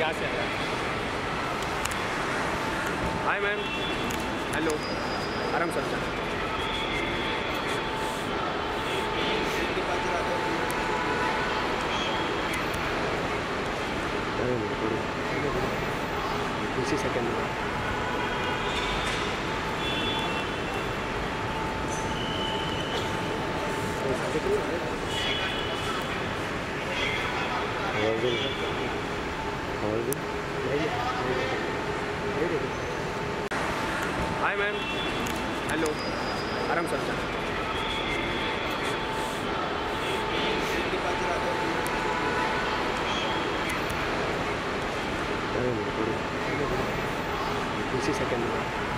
यहाँ से आया। हाय मैम, हेलो, आराम सर सर। उसी सेकंड में हाय मैम, हेलो, आराम सर सर। उसी सेकंड में